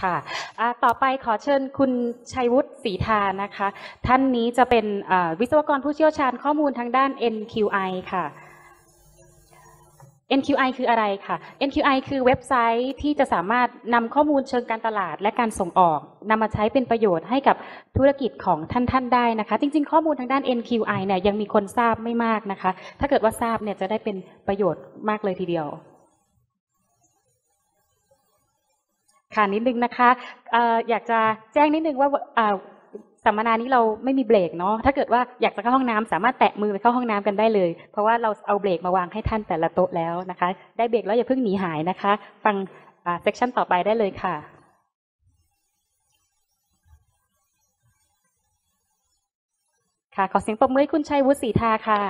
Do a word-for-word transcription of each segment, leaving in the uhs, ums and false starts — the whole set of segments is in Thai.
ค่ะต่อไปขอเชิญคุณชัยวุฒิศรีทานะคะท่านนี้จะเป็นวิศวกรผู้เชี่ยวชาญข้อมูลทางด้าน เอ็น คิว ไอ ค่ะ เอ็น คิว ไอ คืออะไรค่ะ เอ็น คิว ไอ คือเว็บไซต์ที่จะสามารถนำข้อมูลเชิงการตลาดและการส่งออกนำมาใช้เป็นประโยชน์ให้กับธุรกิจของท่านๆได้นะคะจริงๆข้อมูลทางด้าน เอ็น คิว ไอ เนี่ยยังมีคนทราบไม่มากนะคะถ้าเกิดว่าทราบเนี่ยจะได้เป็นประโยชน์มากเลยทีเดียวค่ะนิดนึงนะคะ เอ่อ อยากจะแจ้งนิดนึงว่าสัมมนานี้เราไม่มีเบรกเนาะถ้าเกิดว่าอยากจะเข้าห้องน้ำสามารถแตะมือไปเข้าห้องน้ำกันได้เลยเพราะว่าเราเอาเบรกมาวางให้ท่านแต่ละโต๊ะแล้วนะคะได้เบรกแล้วอย่าเพิ่งหนีหายนะคะฟังเซสชั่นต่อไปได้เลยค่ะค่ะขอเสียงปรบมือให้คุณชัยวุฒิศรีทาค่ะ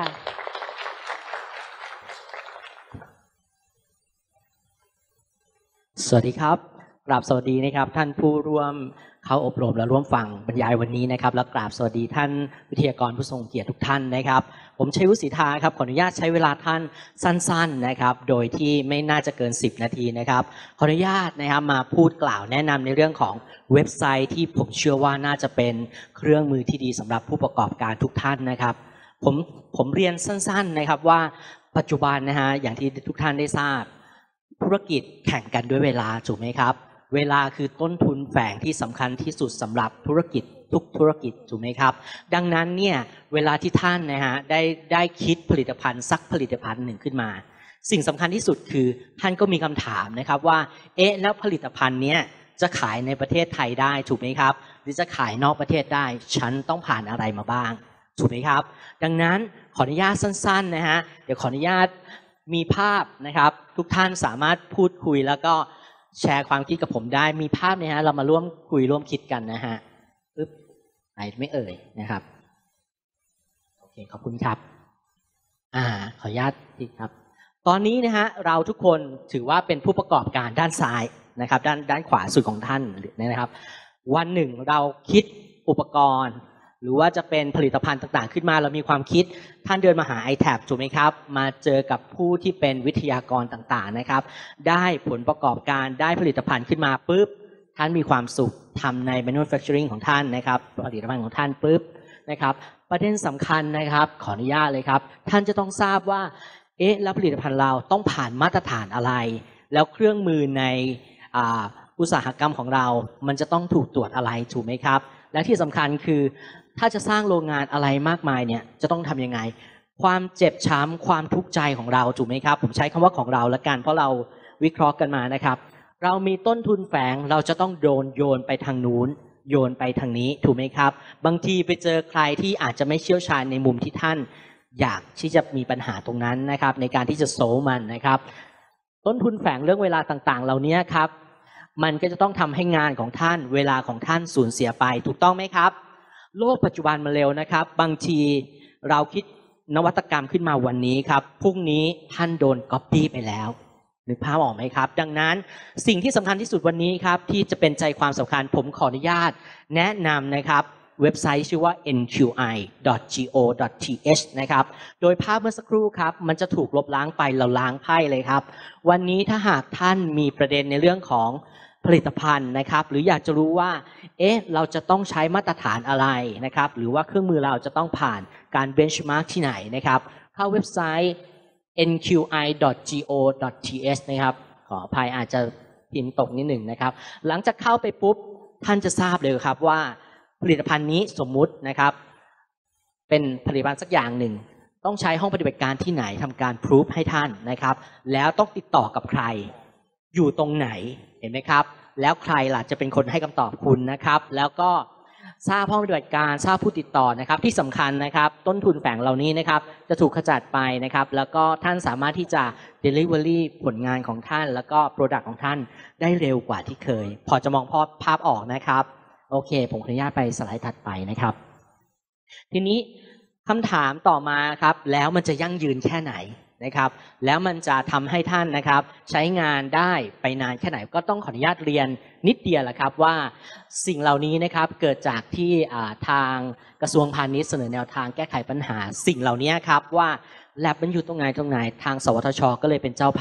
สวัสดีครับกราบสวัสดีนะครับท่านผู้ร่วมเข้าอบรมและร่วมฟังบรรยายวันนี้นะครับและกราบสวัสดีท่านวิทยากรผู้ทรงเกียรติทุกท่านนะครับผมชัยวุฒิศรีทาครับขออนุญาตใช้เวลาท่านสั้นๆนะครับโดยที่ไม่น่าจะเกินสิบนาทีนะครับขออนุญาตนะครับมาพูดกล่าวแนะนำในเรื่องของเว็บไซต์ที่ผมเชื่อว่าน่าจะเป็นเครื่องมือที่ดีสำหรับผู้ประกอบการทุกท่านนะครับผมผมเรียนสั้นๆนะครับว่าปัจจุบันนะฮะอย่างที่ทุกท่านได้ทราบธุรกิจแข่งกันด้วยเวลาถูกไหมครับเวลาคือต้นทุนแฝงที่สำคัญที่สุดสำหรับธุรกิจทุกธุรกิจถูกไหมครับดังนั้นเนี่ยเวลาที่ท่านนะฮะได้ได้คิดผลิตภัณฑ์สักผลิตภัณฑ์หนึ่งขึ้นมาสิ่งสำคัญที่สุดคือท่านก็มีคำถามนะครับว่าเอ๊ะแล้วผลิตภัณฑ์เนี้ยจะขายในประเทศไทยได้ถูกไหมครับหรือจะขายนอกประเทศได้ฉันต้องผ่านอะไรมาบ้างถูกไหมครับดังนั้นขออนุญาตสั้นๆนะฮะเดี๋ยวขออนุญาตมีภาพนะครับทุกท่านสามารถพูดคุยแล้วก็แชร์ความคิดกับผมได้มีภาพเนี่ยฮะเรามาร่วมคุยร่วมคิดกันนะฮะปึ๊บไหนไม่เอ่ยนะครับโอเคขอบคุณครับอ่าขออนุญาตทีครับตอนนี้นะฮะเราทุกคนถือว่าเป็นผู้ประกอบการด้านซ้ายนะครับด้านด้านขวาสุดของท่านนะครับวันหนึ่งเราคิดอุปกรณ์หรือว่าจะเป็นผลิตภัณฑ์ต่างๆขึ้นมาเรามีความคิดท่านเดินมาหา ไอ แท็บ ถูกไหมครับมาเจอกับผู้ที่เป็นวิทยากรต่างๆนะครับได้ผลประกอบการได้ผลิตภัณฑ์ขึ้นมาปุ๊บท่านมีความสุขทำใน manufacturing ของท่านนะครับผลิตภัณฑ์ของท่านปุ๊บนะครับประเด็นสำคัญนะครับขออนุญาตเลยครับท่านจะต้องทราบว่าเอ๊ะแล้วผลิตภัณฑ์เราต้องผ่านมาตรฐานอะไรแล้วเครื่องมือในอ่าอุตสาหกรรมของเรามันจะต้องถูกตรวจอะไรถูกไหมครับและที่สำคัญคือถ้าจะสร้างโรงงานอะไรมากมายเนี่ยจะต้องทำยังไงความเจ็บช้ำความทุกข์ใจของเราถูกไหมครับผมใช้คำว่าของเราละกันเพราะเราวิเคราะห์กันมานะครับเรามีต้นทุนแฝงเราจะต้องโดนโยนไปทางนู้นโยนไปทางนี้ถูกไหมครับบางทีไปเจอใครที่อาจจะไม่เชี่ยวชาญในมุมที่ท่านอยากที่จะมีปัญหาตรงนั้นนะครับในการที่จะโซลมันนะครับต้นทุนแฝงเรื่องเวลาต่างๆเหล่านี้ครับมันก็จะต้องทำให้งานของท่านเวลาของท่านสูญเสียไปถูกต้องไหมครับโลกปัจจุบันมันเร็วนะครับบางทีเราคิดนวัตกรรมขึ้นมาวันนี้ครับพรุ่งนี้ท่านโดนก๊อปปี้ไปแล้วนึกภาพออกไหมครับดังนั้นสิ่งที่สำคัญที่สุดวันนี้ครับที่จะเป็นใจความสำคัญผมขออนุญาตแนะนำนะครับเว็บไซต์ชื่อว่า เอ็น คิว ไอ ดอท จี โอ ดอท ที เอช นะครับโดยภาพเมื่อสักครู่ครับมันจะถูกลบล้างไปเราล้างไพ่เลยครับวันนี้ถ้าหากท่านมีประเด็นในเรื่องของผลิตภัณฑ์นะครับหรืออยากจะรู้ว่าเอ๊ะเราจะต้องใช้มาตรฐานอะไรนะครับหรือว่าเครื่องมือเราจะต้องผ่านการเบนช์มาร์กที่ไหนนะครับเข้าเว็บไซต์ เอ็น คิว ไอ ดอท จี โอ ดอท ที เอช นะครับขออภัยอาจจะพิมพ์ตกนิดหนึ่งนะครับหลังจากเข้าไปปุ๊บท่านจะทราบเลยครับว่าผลิตภัณฑ์นี้สมมุตินะครับเป็นผลิตภัณฑ์สักอย่างหนึ่งต้องใช้ห้องปฏิบัติการที่ไหนทำการพิสูจให้ท่านนะครับแล้วต้องติดต่อกับใครอยู่ตรงไหนเห็นไหมครับแล้วใครล่ะจะเป็นคนให้คำตอบคุณนะครับแล้วก็ทราบห้องปฏิบัติการทราบผู้ติดต่อนะครับที่สำคัญนะครับต้นทุนแฝงเหล่านี้นะครับจะถูกขจัดไปนะครับแล้วก็ท่านสามารถที่จะ delivery ผลงานของท่านแล้วก็ product ของท่านได้เร็วกว่าที่เคยพอจะมองพอภาพออกนะครับโอเคผมขออนุญาตไปสไลด์ถัดไปนะครับทีนี้คำถามต่อมาครับแล้วมันจะยั่งยืนแค่ไหนนะครับแล้วมันจะทำให้ท่านนะครับใช้งานได้ไปนานแค่ไหนก็ต้องขออนุญาตเรียนนิดเดียวแหละครับว่าสิ่งเหล่านี้นะครับเกิดจากที่ทางกระทรวงพาณิชย์เสนอแนวทางแก้ไขปัญหาสิ่งเหล่านี้ครับว่าแลบมันอยู่ตรงไหนตรงไหนทางสวทช.ก็เลยเป็นเจ้าภาพ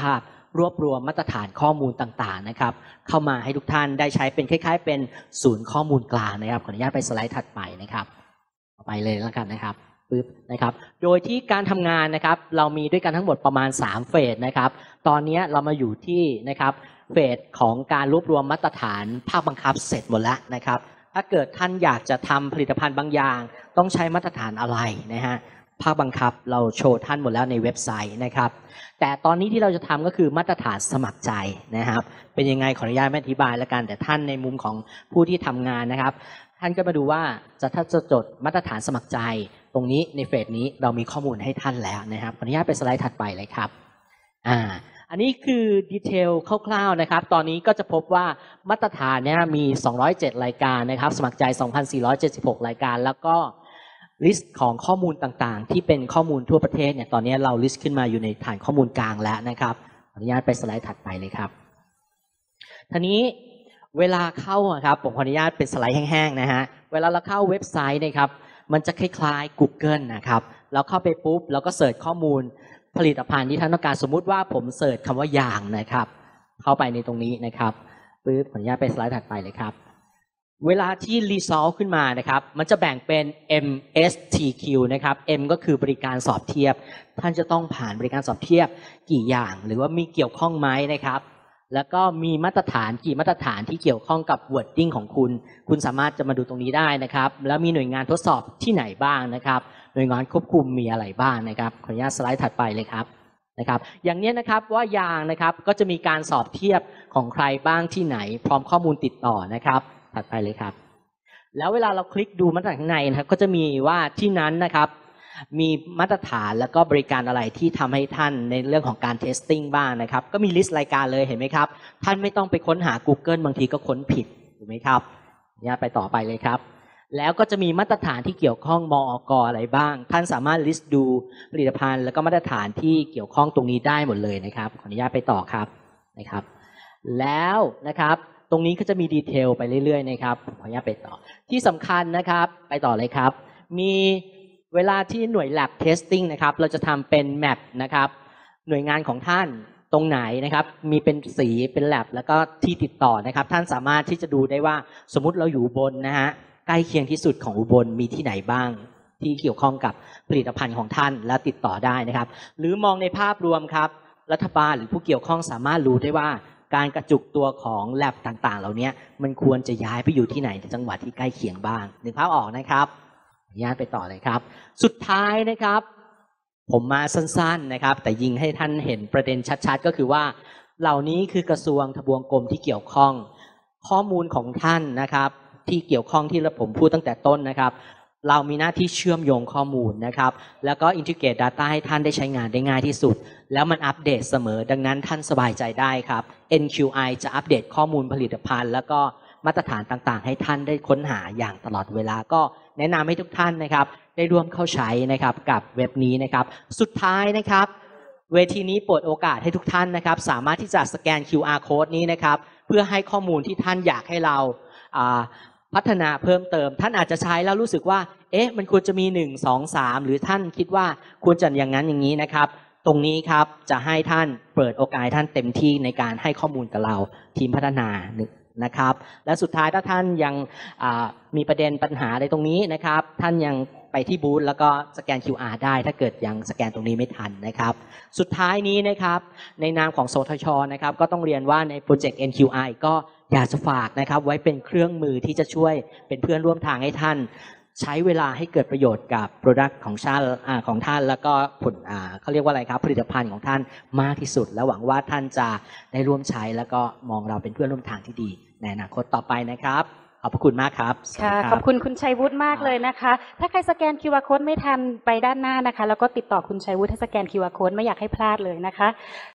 รวบรวมมาตรฐานข้อมูลต่างๆนะครับเข้ามาให้ทุกท่านได้ใช้เป็นคล้ายๆเป็นศูนย์ข้อมูลกลางนะครับขออนุญาตไปสไลด์ถัดไปนะครับไปเลยแล้วกันนะครับปึ๊บนะครับโดยที่การทำงานนะครับเรามีด้วยกันทั้งหมดประมาณสามเฟสนะครับตอนนี้เรามาอยู่ที่นะครับเฟสของการรวบรวมมาตรฐานภาคบังคับเสร็จหมดแล้วนะครับถ้าเกิดท่านอยากจะทำผลิตภัณฑ์บางอย่างต้องใช้มาตรฐานอะไรนะฮะภาคบังคับเราโชว์ท่านหมดแล้วในเว็บไซต์นะครับแต่ตอนนี้ที่เราจะทำก็คือมาตรฐานสมัครใจนะครับเป็นยังไงขออนุญาตไม่อธิบายแล้วกันแต่ท่านในมุมของผู้ที่ทำงานนะครับท่านก็มาดูว่าจะถ้าจะจดมาตรฐานสมัครใจตรงนี้ในเฟสนี้เรามีข้อมูลให้ท่านแล้วนะครับขออนุญาตไปสไลด์ถัดไปเลยครับอ่าอันนี้คือดีเทลคร่าวๆนะครับตอนนี้ก็จะพบว่ามาตรฐานเนี่ยมีสองร้อยเจ็ดรายการนะครับสมัครใจ สองพันสี่ร้อยเจ็ดสิบหก รายการแล้วก็ลิสต์ของข้อมูลต่างๆที่เป็นข้อมูลทั่วประเทศเนี่ยตอนนี้เราลิสต์ขึ้นมาอยู่ในฐานข้อมูลกลางแล้วนะครับขออนุญาตไปสไลด์ถัดไปเลยครับทีนี้เวลาเข้าครับผมขออนุญาตเป็นสไลด์แห้งๆนะฮะเวลาเราเข้าเว็บไซต์นะครับมันจะคล้ายๆ Google นะครับเราเข้าไปปุ๊บเราก็เสิร์ชข้อมูลผลิตภัณฑ์ที่ท่านต้องการสมมุติว่าผมเสิร์ชคำว่ายางนะครับเข้าไปในตรงนี้นะครับปึ๊บขออนุญาตไปสไลด์ถัดไปเลยครับเวลาที่ Result ขึ้นมานะครับมันจะแบ่งเป็น เอ็ม เอส ที คิว นะครับ M ก็คือบริการสอบเทียบท่านจะต้องผ่านบริการสอบเทียบกี่อย่างหรือว่ามีเกี่ยวข้องไหมนะครับแล้วก็มีมาตรฐานกี่มาตรฐานที่เกี่ยวข้องกับ wording ของคุณคุณสามารถจะมาดูตรงนี้ได้นะครับแล้วมีหน่วยงานทดสอบที่ไหนบ้างนะครับหน่วยงานควบคุมมีอะไรบ้างนะครับขออนุญาตสไลด์ถัดไปเลยครับนะครับอย่างนี้นะครับว่ายางนะครับก็จะมีการสอบเทียบของใครบ้างที่ไหนพร้อมข้อมูลติดต่อนะครับถัดไปเลยครับแล้วเวลาเราคลิกดูมาตรฐานข้างในนะครับก็จะมีว่าที่นั้นนะครับมีมาตรฐานแล้วก็บริการอะไรที่ทำให้ท่านในเรื่องของการเทสติ้งบ้างนะครับก็มีลิสต์รายการเลยเห็นไหมครับท่านไม่ต้องไปค้นหา Google บางทีก็ค้นผิดถูกไหมครับเนี่ยไปต่อไปเลยครับแล้วก็จะมีมาตรฐานที่เกี่ยวข้องมอก.อะไรบ้างท่านสามารถลิสต์ดูผลิตภัณฑ์แล้วก็มาตรฐานที่เกี่ยวข้องตรงนี้ได้หมดเลยนะครับขออนุญาตไปต่อครับนะครับแล้วนะครับตรงนี้ก็จะมีดีเทลไปเรื่อยๆนะครับขออนุญาตไปต่อที่สำคัญนะครับไปต่อเลยครับมีเวลาที่หน่วย lab testing นะครับเราจะทำเป็น map นะครับหน่วยงานของท่านตรงไหนนะครับมีเป็นสีเป็น lab แล้วก็ที่ติดต่อนะครับท่านสามารถที่จะดูได้ว่าสมมุติเราอยู่อุบลนะฮะใกล้เคียงที่สุดของอุบลมีที่ไหนบ้างที่เกี่ยวข้องกับผลิตภัณฑ์ของท่านและติดต่อได้นะครับหรือมองในภาพรวมครับรัฐบาลหรือผู้เกี่ยวข้องสามารถรู้ได้ว่าการกระจุกตัวของแลบต่างๆเหล่านี้มันควรจะย้ายไปอยู่ที่ไหนในจังหวัดที่ใกล้เคียงบ้างนึกภาพออกนะครับย้ายไปต่อเลยครับสุดท้ายนะครับผมมาสั้นๆนะครับแต่ยิงให้ท่านเห็นประเด็นชัดๆก็คือว่าเหล่านี้คือกระทรวงทบวงกรมที่เกี่ยวข้องข้อมูลของท่านนะครับที่เกี่ยวข้องที่ผมพูดตั้งแต่ต้นนะครับเรามีหน้าที่เชื่อมโยงข้อมูลนะครับแล้วก็ integrate data ให้ท่านได้ใช้งานได้ง่ายที่สุดแล้วมันอัปเดตเสมอดังนั้นท่านสบายใจได้ครับ เอ็น คิว ไอ จะอัปเดตข้อมูลผลิตภัณฑ์แล้วก็มาตรฐานต่างๆให้ท่านได้ค้นหาอย่างตลอดเวลาก็แนะนำให้ทุกท่านนะครับได้ร่วมเข้าใช้นะครับกับเว็บนี้นะครับสุดท้ายนะครับเวทีนี้เปิดโอกาสให้ทุกท่านนะครับสามารถที่จะสแกน คิว อาร์ Code นี้นะครับเพื่อให้ข้อมูลที่ท่านอยากให้เราพัฒนาเพิ่มเติมท่านอาจจะใช้แล้วรู้สึกว่าเอ๊ะมันควรจะมีหนึ่ง สอง สามหรือท่านคิดว่าควรจะอย่างนั้นอย่างนี้นะครับตรงนี้ครับจะให้ท่านเปิดโอกาสท่านเต็มที่ในการให้ข้อมูลกับเราทีมพัฒนานะครับและสุดท้ายถ้าท่านยังมีประเด็นปัญหาอะไรตรงนี้นะครับท่านยังไปที่บูธแล้วก็สแกน คิว อาร์ ได้ถ้าเกิดยังสแกนตรงนี้ไม่ทันนะครับสุดท้ายนี้นะครับในนามของสทช.นะครับก็ต้องเรียนว่าในโปรเจกต์ เอ็น คิว ไอ ก็อยากจะฝากนะครับไว้เป็นเครื่องมือที่จะช่วยเป็นเพื่อนร่วมทางให้ท่านใช้เวลาให้เกิดประโยชน์กับ Product ของชาติของท่านแล้วก็ผลเขาเรียกว่าอะไรครับผลิตภัณฑ์ของท่านมากที่สุดและหวังว่าท่านจะได้ร่วมใช้แล้วก็มองเราเป็นเพื่อนร่วมทางที่ดีในอนาคตต่อไปนะครับขอบพระคุณมากครับค่ะขอบคุณคุณชัยวุฒิมากเลยนะคะถ้าใครสแกน คิว อาร์ Code ไม่ทันไปด้านหน้านะคะแล้วก็ติดต่อคุณชัยวุฒิให้สแกน คิว อาร์ Code ไม่อยากให้พลาดเลยนะคะ